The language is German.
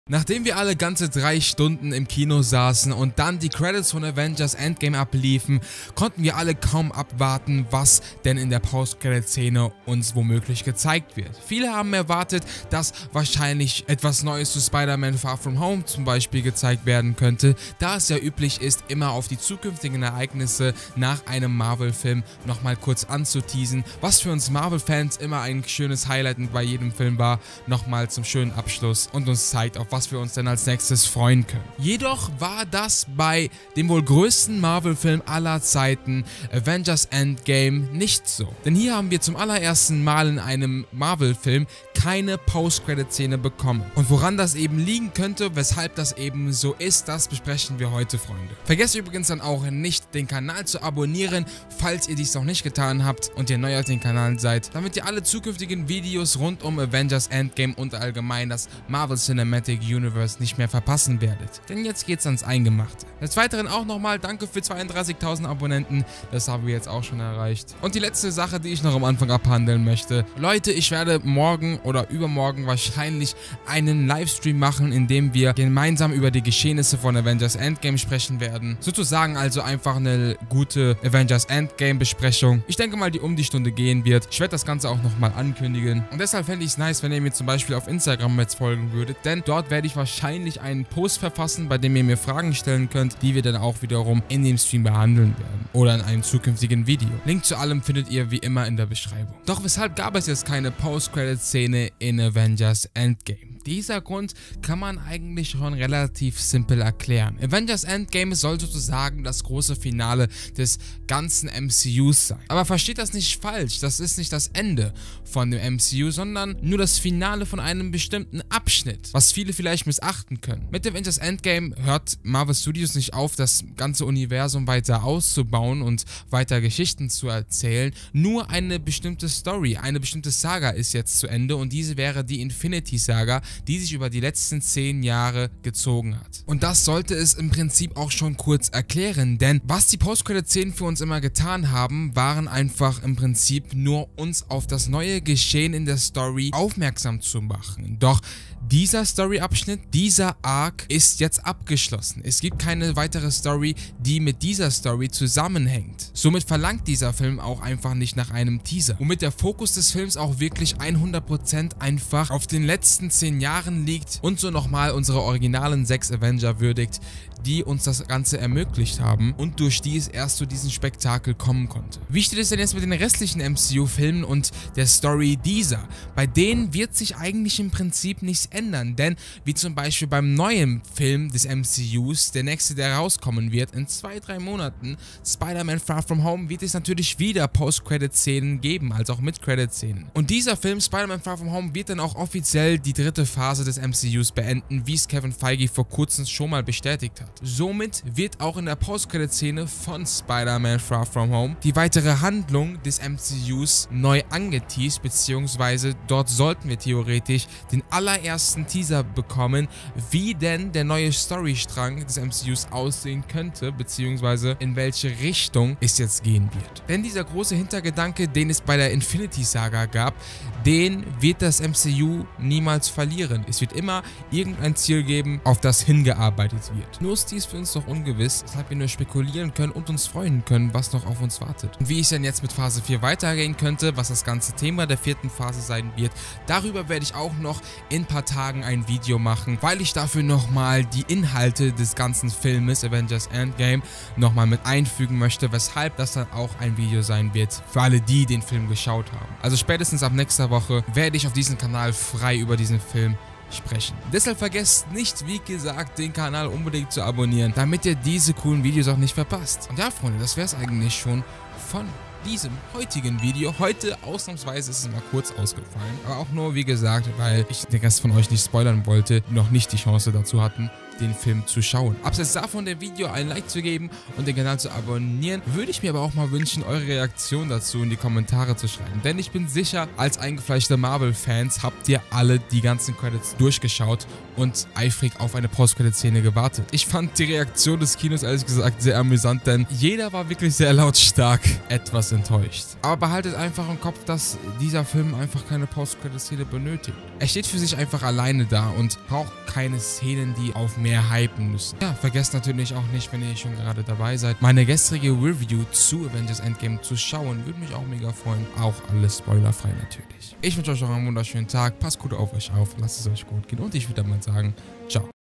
Nachdem wir alle ganze 3 Stunden im Kino saßen und dann die Credits von Avengers Endgame abliefen, konnten wir alle kaum abwarten, was denn in der Post-Credit-Szene uns womöglich gezeigt wird. Viele haben erwartet, dass wahrscheinlich etwas Neues zu Spider-Man Far From Home zum Beispiel gezeigt werden könnte, da es ja üblich ist, immer auf die zukünftigen Ereignisse nach einem Marvel-Film nochmal kurz anzuteasen, was für uns Marvel-Fans immer ein schönes Highlight bei jedem Film war, nochmal zum schönen Abschluss und uns zeigt, auf was wir uns denn als nächstes freuen können. Jedoch war das bei dem wohl größten Marvel-Film aller Zeiten, Avengers Endgame, nicht so. Denn hier haben wir zum allerersten Mal in einem Marvel-Film keine Post-Credit-Szene bekommen. Und woran das eben liegen könnte, weshalb das eben so ist, das besprechen wir heute, Freunde. Vergesst übrigens dann auch nicht, den Kanal zu abonnieren, falls ihr dies noch nicht getan habt und ihr neu auf den Kanal seid, damit ihr alle zukünftigen Videos rund um Avengers Endgame und allgemein das Marvel Cinematic Universe nicht mehr verpassen werdet. Denn jetzt geht's ans Eingemachte. Des Weiteren auch nochmal danke für 32.000 Abonnenten, das haben wir jetzt auch schon erreicht. Und die letzte Sache, die ich noch am Anfang abhandeln möchte. Leute, ich werde morgen oder übermorgen wahrscheinlich einen Livestream machen, in dem wir gemeinsam über die Geschehnisse von Avengers Endgame sprechen werden. Sozusagen also einfach eine gute Avengers Endgame Besprechung. Ich denke mal, die um die Stunde gehen wird. Ich werde das Ganze auch nochmal ankündigen. Und deshalb fände ich es nice, wenn ihr mir zum Beispiel auf Instagram jetzt folgen würdet, denn dort werde ich wahrscheinlich einen Post verfassen, bei dem ihr mir Fragen stellen könnt, die wir dann auch wiederum in dem Stream behandeln werden oder in einem zukünftigen Video. Link zu allem findet ihr wie immer in der Beschreibung. Doch weshalb gab es jetzt keine Post-Credit-Szene in Avengers Endgame? Dieser Grund kann man eigentlich schon relativ simpel erklären. Avengers Endgame soll sozusagen das große Finale des ganzen MCUs sein. Aber versteht das nicht falsch, das ist nicht das Ende von dem MCU, sondern nur das Finale von einem bestimmten Abschnitt, was viele vielleicht missachten können. Mit Avengers Endgame hört Marvel Studios nicht auf, das ganze Universum weiter auszubauen und weiter Geschichten zu erzählen. Nur eine bestimmte Story, eine bestimmte Saga ist jetzt zu Ende und diese wäre die Infinity Saga, die sich über die letzten 10 Jahre gezogen hat. Und das sollte es im Prinzip auch schon kurz erklären, denn was die Post-Credit-Szenen für uns immer getan haben, waren einfach im Prinzip nur uns auf das neue Geschehen in der Story aufmerksam zu machen. Doch dieser Story-Abschnitt, dieser Arc ist jetzt abgeschlossen. Es gibt keine weitere Story, die mit dieser Story zusammenhängt. Somit verlangt dieser Film auch einfach nicht nach einem Teaser. Womit der Fokus des Films auch wirklich 100% einfach auf den letzten 10 Jahren liegt und so nochmal unsere originalen 6 Avenger würdigt, die uns das Ganze ermöglicht haben und durch die es erst zu diesem Spektakel kommen konnte. Wie steht es denn jetzt mit den restlichen MCU-Filmen und der Story dieser? Bei denen wird sich eigentlich im Prinzip nichts ändern, denn wie zum Beispiel beim neuen Film des MCUs, der nächste, der rauskommen wird, in 2-3 Monaten, Spider-Man Far From Home, wird es natürlich wieder Post-Credit-Szenen geben, als auch Mit-Credit-Szenen. Und dieser Film, Spider-Man Far From Home, wird dann auch offiziell die 3. Phase des MCUs beenden, wie es Kevin Feige vor kurzem schon mal bestätigt hat. Somit wird auch in der Post-Credit-Szene von Spider-Man Far From Home die weitere Handlung des MCUs neu angeteased, beziehungsweise dort sollten wir theoretisch den allerersten Teaser bekommen, wie denn der neue Storystrang des MCUs aussehen könnte, beziehungsweise in welche Richtung es jetzt gehen wird. Denn dieser große Hintergedanke, den es bei der Infinity Saga gab, den wird das MCU niemals verlieren. Es wird immer irgendein Ziel geben, auf das hingearbeitet wird. Nur ist dies für uns noch ungewiss, weshalb wir nur spekulieren können und uns freuen können, was noch auf uns wartet. Und wie es denn jetzt mit Phase 4 weitergehen könnte, was das ganze Thema der 4. Phase sein wird, darüber werde ich auch noch in ein paar Tagen ein Video machen, weil ich dafür nochmal die Inhalte des ganzen Filmes Avengers Endgame nochmal mit einfügen möchte, weshalb das dann auch ein Video sein wird für alle, die den Film geschaut haben. Also spätestens ab nächster Woche werde ich auf diesem Kanal frei über diesen Film sprechen. Deshalb vergesst nicht, wie gesagt, den Kanal unbedingt zu abonnieren, damit ihr diese coolen Videos auch nicht verpasst. Und ja, Freunde, das wäre es eigentlich schon von diesem heutigen Video. Heute ausnahmsweise ist es mal kurz ausgefallen, aber auch nur, wie gesagt, weil ich den Rest von euch nicht spoilern wollte, die noch nicht die Chance dazu hatten, den Film zu schauen. Abseits davon, dem Video ein Like zu geben und den Kanal zu abonnieren, würde ich mir aber auch mal wünschen, eure Reaktion dazu in die Kommentare zu schreiben. Denn ich bin sicher, als eingefleischte Marvel-Fans habt ihr alle die ganzen Credits durchgeschaut und eifrig auf eine Post-Credit-Szene gewartet. Ich fand die Reaktion des Kinos ehrlich gesagt sehr amüsant, denn jeder war wirklich sehr lautstark etwas äußerst enttäuscht. Aber behaltet einfach im Kopf, dass dieser Film einfach keine Post-Credit-Szene benötigt. Er steht für sich einfach alleine da und braucht keine Szenen, die auf mehr hypen müssen. Ja, vergesst natürlich auch nicht, wenn ihr schon gerade dabei seid, meine gestrige Review zu Avengers Endgame zu schauen. Würde mich auch mega freuen. Auch alles spoilerfrei natürlich. Ich wünsche euch noch einen wunderschönen Tag. Passt gut auf euch auf. Lasst es euch gut gehen. Und ich würde mal sagen, ciao.